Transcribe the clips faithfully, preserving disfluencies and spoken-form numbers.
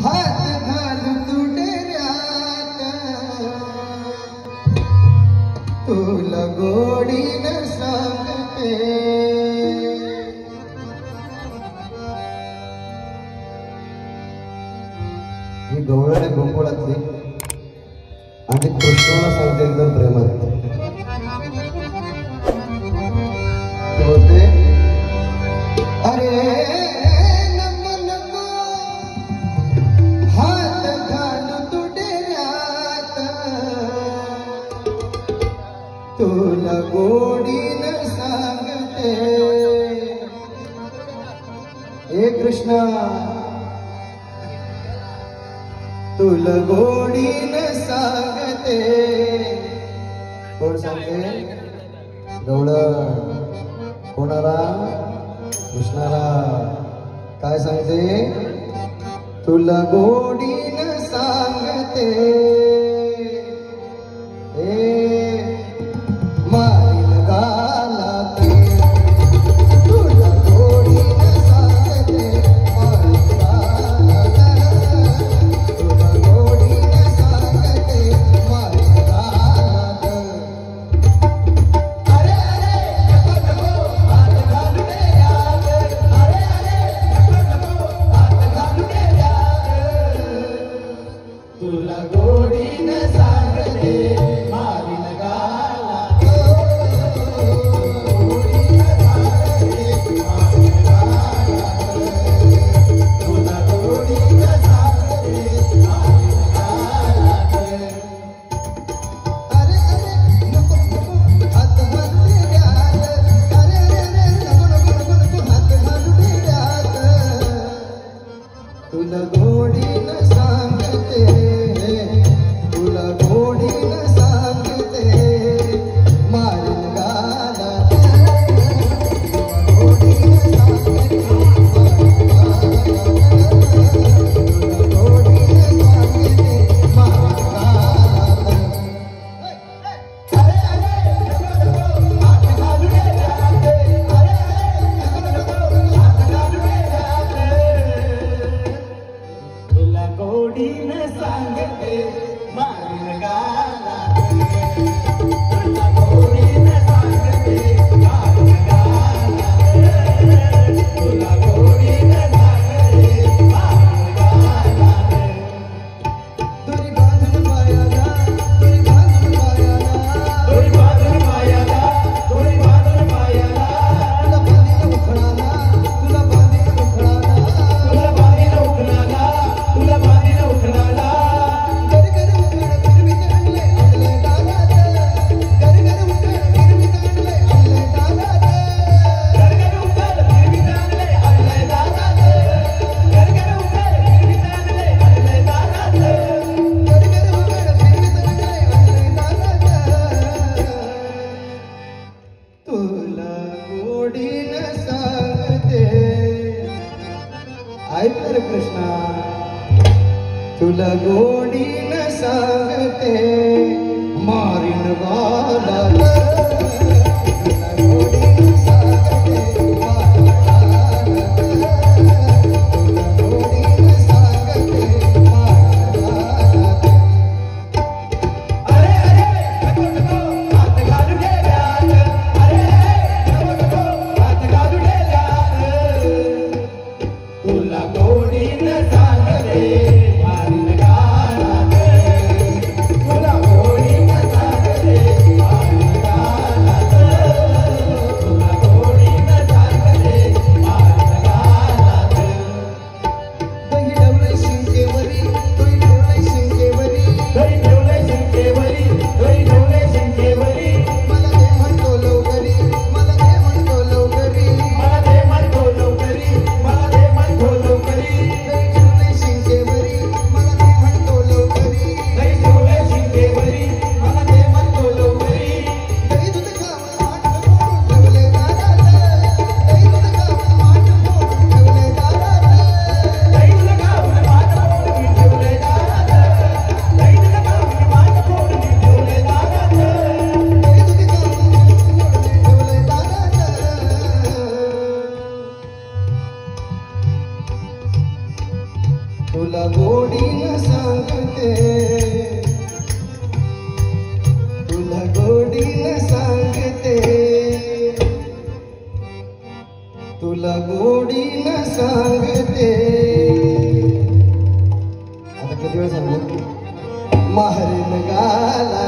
हात घालू तुडेऱ्यात तुला गोडीनं सांगते ही गवळण गोकुळातली आणि कृष्णाला सांगते एकदम प्रेमात होते अरे नको नको हात घालू तुडेऱ्यात तुला गोडीनं सांगते हे कृष्णा तुला गोडीनं सांगते कोण सांगते गवळण कोणाला कृष्णाला काय सांगते तुला गोडीनं सांगते ए मारीन गालात तुला गोडीनं सांगते मारीन गालात तुला गोडीनं सांगते मारीन गालात अरे अरे नको नको हात घालू दे याद अरे अरे नको नको हात घालू दे याद तुला गोडीनं सांगते मारीन गालात गोडीनं सांगते मारीन गालात तुला गोडीनं सांगते मारीन गालात अरे अरे नको नको हात घालू दे याद अरे अरे नको नको नको हात घालू दे याद तुला गोडीनं सांगते तुला गोडीनं सांगते मारीन गालात तुला गोडीनं सांगते मारीन गालात तुला गोडीनं सांगते मारीन गालात अरे अरे नको नको हात घालू दे याद अरे अरे नको नको हात घालू दे याद तुला गोडीनं सांगते मारीन गालात तुला गोडीनं सांगते मारीन गालात तुला गोडीनं सांगते मारीन गालात तुरी बांधून पायाला तुरी बांधून पायाला तुरी बांधून पायाला तुरी बांधून पायाला तुला बांधीन उखळाला तुला बांधीन उखळाला तुला बांधीन उखळाला तुला बांधीन उखळाला घर घर उखळ फिरवी काढले आणले दारात घर घर उखळ फिरवी काढले आणले दारात घर घर उखळ फिरवी काढले आणले दारात घर घर उखळ फिरवी काढले आणले दारात घर घर उखळ फिरवी काढले आणले दारात तुला गोडीनं सांगते ऐक रे कृष्णा तुला गोडीनं सांगते मारीन गालात तुला गोडीनं सांगते मारीन गालात तुला गोडीनं सांगते मारीन गालात अरे अरे नको नको हात घालू दे याद अरे अरे नको नको हात घालू दे याद तुला गोडीनं सांगते मारीन गालात तुला गोडीनं सांगते मारीन गालात तुला गोडीनं सांगते, तुला गोडीनं सांगते, तुला गोडीनं सांगते. आता किती वेळ सांगू? माहेर गाला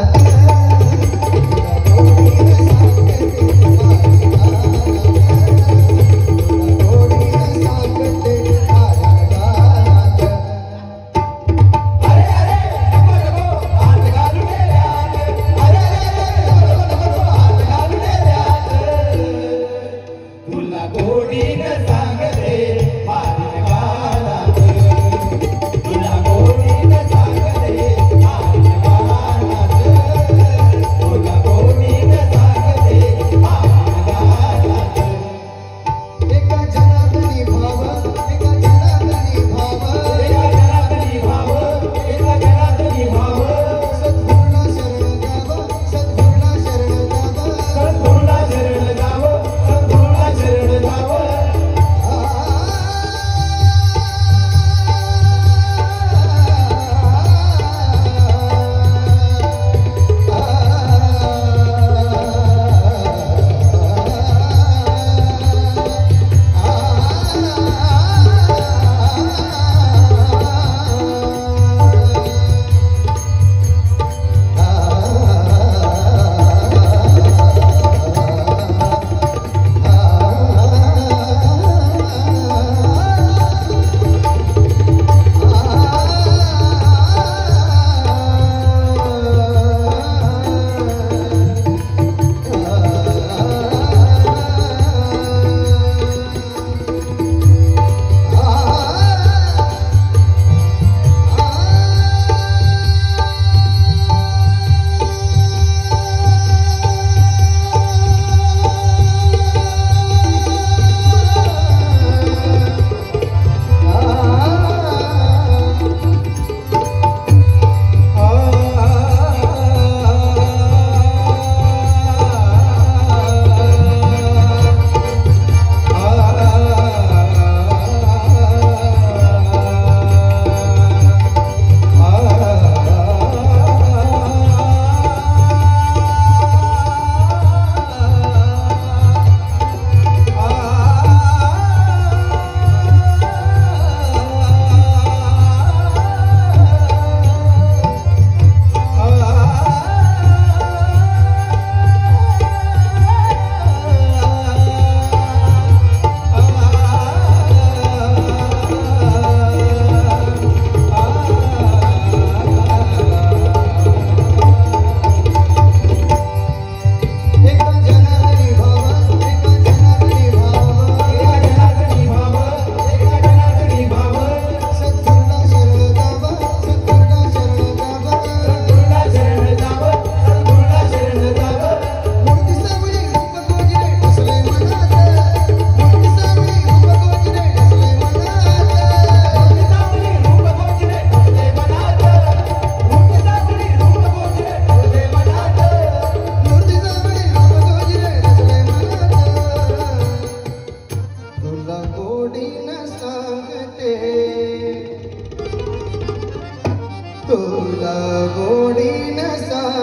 तुला गोडीनं सांगते,